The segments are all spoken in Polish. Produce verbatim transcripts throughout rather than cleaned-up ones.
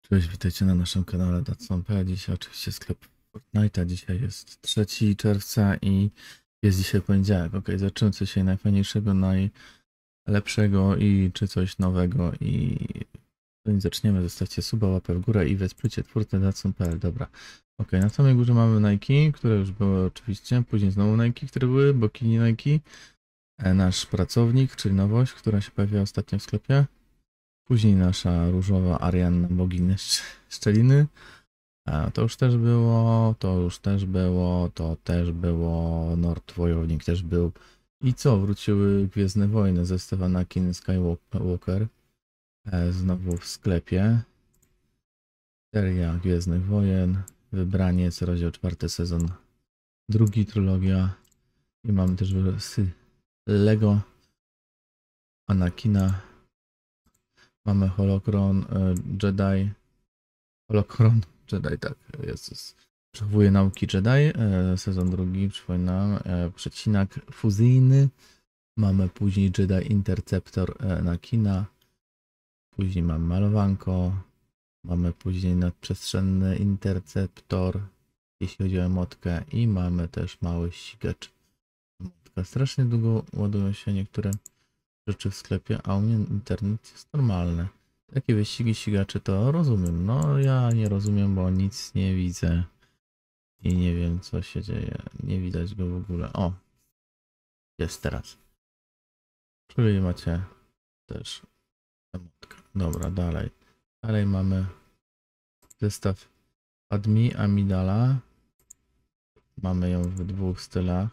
Cześć, witajcie na naszym kanale Datsun kropka p l. Dzisiaj oczywiście sklep Fortnite'a. Dzisiaj jest trzeciego czerwca i jest dzisiaj poniedziałek. Ok, zobaczymy co dzisiaj najfajniejszego, najlepszego i czy coś nowego. I zanim zaczniemy, zostawcie suba, łapę w górę i wesprzyjcie twórcę Datsun kropka p l. Dobra. Ok, na samej górze mamy Nike, które już były oczywiście. Później znowu Nike, które były, bokini Nike. E, Nasz pracownik, czyli nowość, która się pojawiła ostatnio w sklepie. Później nasza różowa Arianna bogini szczeliny. A to już też było, to już też było, to też było, Nord Wojownik też był. I co? Wróciły Gwiezdne Wojny, zestaw Anakin Skywalker. E, znowu w sklepie. Seria Gwiezdnych Wojen. Wybraniec, rozdział czwarty, sezon drugi, trylogia. I mamy też wersję Lego Anakina. Mamy Holocron e, Jedi. Holocron Jedi, tak, Jezus. Przechowuje nauki Jedi, e, sezon drugi, przypominam, e, przecinak fuzyjny. Mamy później Jedi Interceptor e, Anakina. Później mamy malowanko. Mamy później nadprzestrzenny Interceptor, jeśli chodzi o emotkę. I mamy też mały ścigacz. Emotka. Strasznie długo ładują się niektóre rzeczy w sklepie, a u mnie internet jest normalny. Takie wyścigi ścigaczy to rozumiem. No ja nie rozumiem, bo nic nie widzę. I nie wiem co się dzieje. Nie widać go w ogóle. O! Jest teraz. Czyli macie też emotkę. Dobra, dalej. Dalej mamy zestaw Admi Amidala. Mamy ją w dwóch stylach.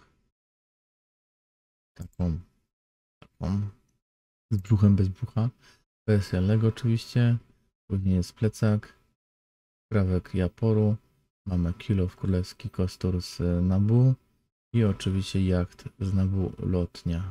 Taką. Taką. Z brzuchem bez brzucha. Wersja Lego oczywiście. Później jest plecak. Prawek Japoru. Mamy Kilow Królewski Kostur z Nabu. I oczywiście jacht z Nabu lotnia.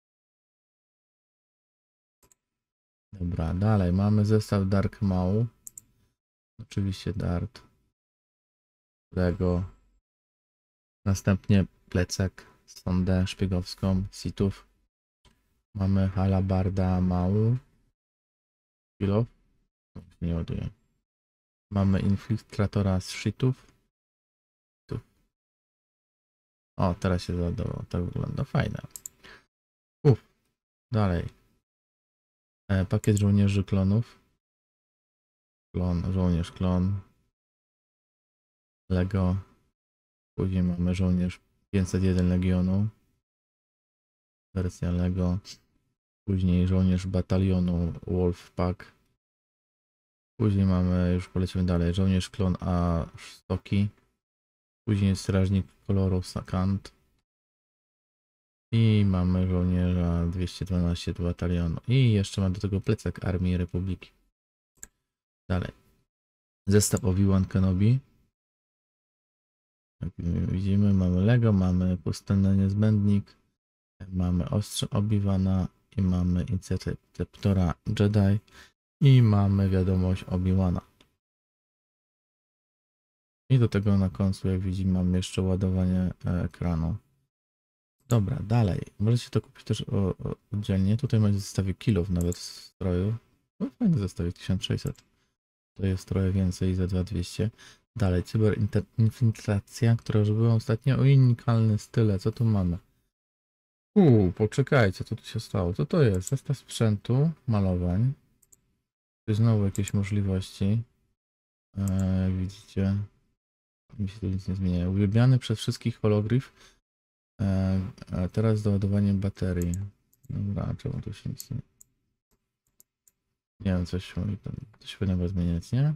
Dobra, dalej mamy zestaw Dark Maul. Oczywiście Dart. Którego następnie plecak, sondę szpiegowską Sithów. Mamy Halabarda Maul. Kilow. Nie ładuję. Mamy Infiltratora z Shitów. O, teraz się załadował. Tak wygląda. Fajne. Uff. Dalej. E, pakiet żołnierzy klonów. Klon, żołnierz klon. Lego. Później mamy żołnierz pięćset jeden Legionu. Wersja Lego. Później żołnierz batalionu Wolfpack. Później mamy, już polecimy dalej, żołnierz klon A Stoki. Później strażnik koloru Sakant. I mamy żołnierza dwieście dwanaście batalionu. I jeszcze mam do tego plecak Armii Republiki. Dalej. Zestaw Obi-Wan Kenobi. Jak widzimy, mamy Lego, mamy pustynny niezbędnik. Mamy ostrze Obi-Wana i mamy Interceptora Jedi. I mamy wiadomość Obi-Wana. I do tego na końcu, jak widzimy, mamy jeszcze ładowanie ekranu. Dobra, dalej. Możecie to kupić też o, o, oddzielnie. Tutaj macie zestawie kilów nawet w stroju. No fajny zestawik, tysiąc sześćset. To jest trochę więcej za dwa tysiące dwieście. Dalej, cyberinfiltracja, która już była ostatnio. Unikalne style. Co tu mamy? Uuu, poczekajcie, co tu się stało. Co to jest? Zestaw sprzętu, malowań. Tu znowu jakieś możliwości. Eee, widzicie, mi się tu nic nie zmienia. Uwielbiany przez wszystkich hologryf. Eee, a teraz z doładowaniem baterii. Dobra, czemu tu się nic nie... Nie wiem, coś, coś powinno zmieniać, nie?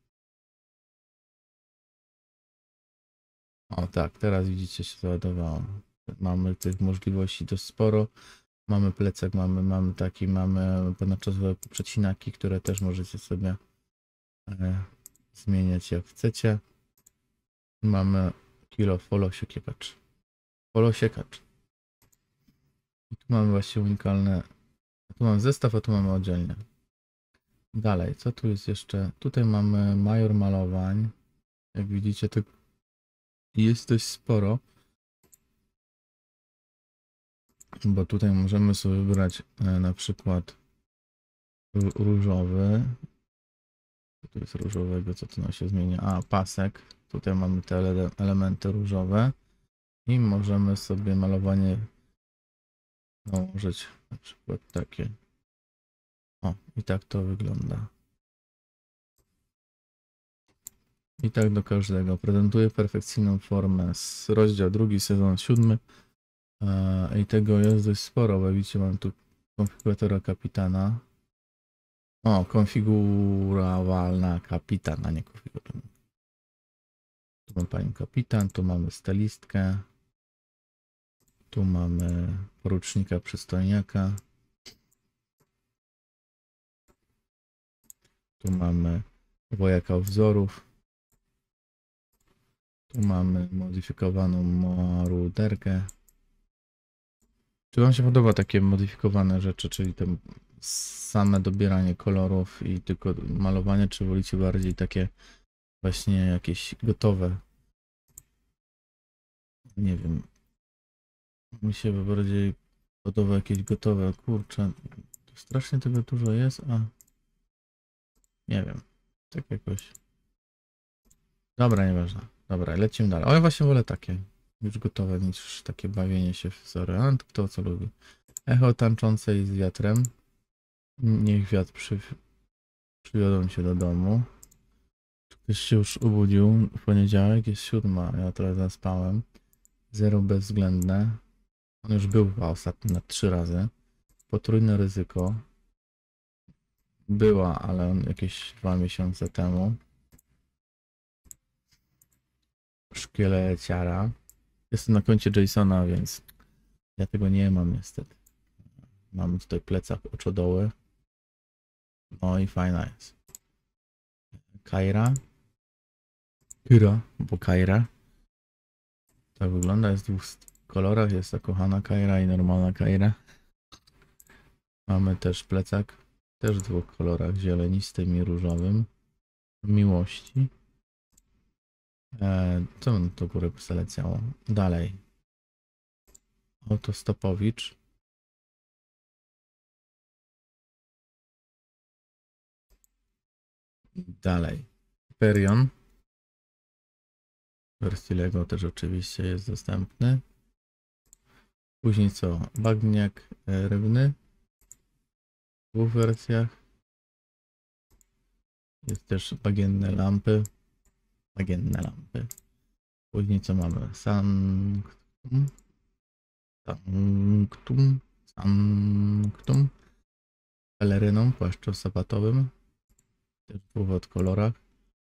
O tak, teraz widzicie, się załadowało. Mamy tych możliwości dość sporo. Mamy plecak, mamy, mamy taki, mamy ponadczasowe przecinaki, które też możecie sobie e, zmieniać jak chcecie. Mamy kilo folosiekacz. Folosiekacz. I tu mamy właśnie unikalne. Tu mamy zestaw, a tu mamy oddzielnie. Dalej, co tu jest jeszcze? Tutaj mamy major malowań. Jak widzicie, to jest dość sporo. Bo tutaj możemy sobie wybrać e, na przykład różowy. tu jest różowego, co tu nam się zmienia? A, pasek. Tutaj mamy te ele elementy różowe. I możemy sobie malowanie nałożyć. Na przykład takie. O, i tak to wygląda. I tak do każdego. Prezentuje perfekcyjną formę. Z rozdział drugi, sezon siódmy. I tego jest dość sporo, bo widzicie, mam tu konfiguratora kapitana. O, konfigurowalna kapitana, nie konfigurowalna. Tu mamy panią kapitan, tu mamy stylistkę. Tu mamy porucznika przystojniaka. Tu mamy wojaka wzorów. Tu mamy modyfikowaną maruderkę. Czy wam się podoba takie modyfikowane rzeczy, czyli to same dobieranie kolorów i tylko malowanie, czy wolicie bardziej takie właśnie jakieś gotowe? Nie wiem. Mi się bardziej podoba jakieś gotowe. Kurczę, to strasznie tego dużo jest, a nie wiem. Tak jakoś. Dobra, nieważne. Dobra, lecimy dalej. O, ja właśnie wolę takie. Już gotowe niż takie bawienie się w wzory. A kto co lubi. Echo tańczące i z wiatrem. Niech wiatr przy... przywiodą się do domu. Ktoś się już obudził. W poniedziałek jest siódma. Ja trochę zaspałem. Zero bezwzględne. On już był chyba ostatnio na trzy razy. Potrójne ryzyko. Była, ale on jakieś dwa miesiące temu. Szkieleciara. Jestem na koncie Jasona, więc ja tego nie mam niestety. Mamy tutaj plecak oczodoły. No i fajna jest. Kaira. Kyra, bo Kaira. Tak wygląda, jest w dwóch kolorach. Jest ta kochana Kaira i normalna Kaira. Mamy też plecak. Też w dwóch kolorach, zielenistym i różowym. Miłości. Eee, co nam do góry przeleciało? Dalej. Autostopowicz. Dalej. Hyperion. W wersji Lego też oczywiście jest dostępny. Później co? Bagniak e, rybny. W dwóch wersjach. Jest też bagienne lampy. Bagienne lampy. Później co mamy? Sanctum. Sanctum. Sanctum. Peleryną, płaszczu sabatowym. Też w dwóch kolorach.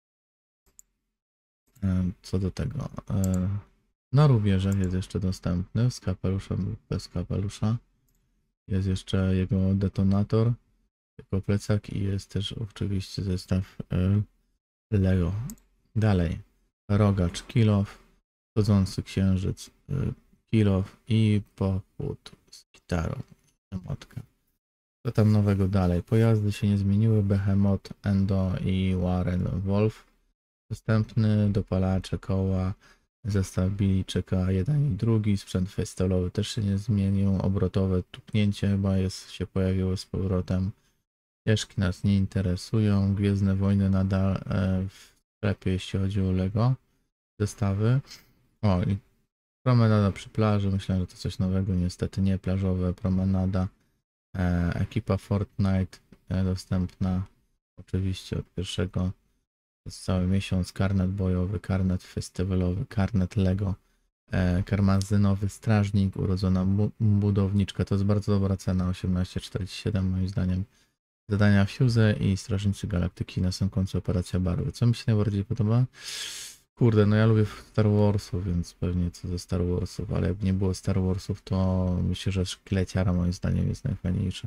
Co do tego. Na rubieżach jest jeszcze dostępny. Z kapeluszem lub bez kapelusza. Jest jeszcze jego detonator. Jego plecak i jest też oczywiście zestaw Lego. Dalej. Rogacz kilof. Chodzący księżyc kilof i pochód z gitarą. Emotka. Co tam nowego dalej? Pojazdy się nie zmieniły. Behemoth, Endo i Warren Wolf. Dostępny, dopalacze, koła, zestaw biliczeka jeden i drugi. Sprzęt festiwalowy też się nie zmienił. Obrotowe tupnięcie chyba jest, się pojawiło z powrotem. Ścieżki nas nie interesują. Gwiezdne Wojny nadal e, w sklepie, jeśli chodzi o Lego. Zestawy. O, i promenada przy plaży. Myślałem, że to coś nowego. Niestety nie. Plażowe promenada. E, ekipa Fortnite e, dostępna oczywiście od pierwszego przez cały miesiąc. Karnet bojowy, karnet festiwalowy, karnet Lego, e, karmazynowy strażnik, urodzona budowniczka. To jest bardzo dobra cena, osiemnaście czterdzieści siedem moim zdaniem. Zadania Fuse i Strażnicy Galaktyki, na samym końcu operacja barwy. Co mi się najbardziej podoba? Kurde, no ja lubię Star Warsów, więc pewnie co ze Star Warsów, ale jakby nie było Star Warsów, to myślę, że Szkieleciara moim zdaniem jest najfajniejsza.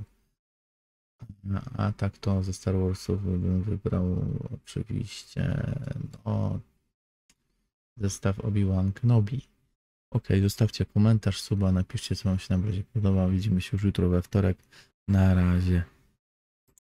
A tak to ze Star Warsów bym wybrał oczywiście no, zestaw Obi-Wan Kenobi. Ok, zostawcie komentarz, suba, napiszcie co wam się najbardziej podoba. Widzimy się już jutro we wtorek. Na razie.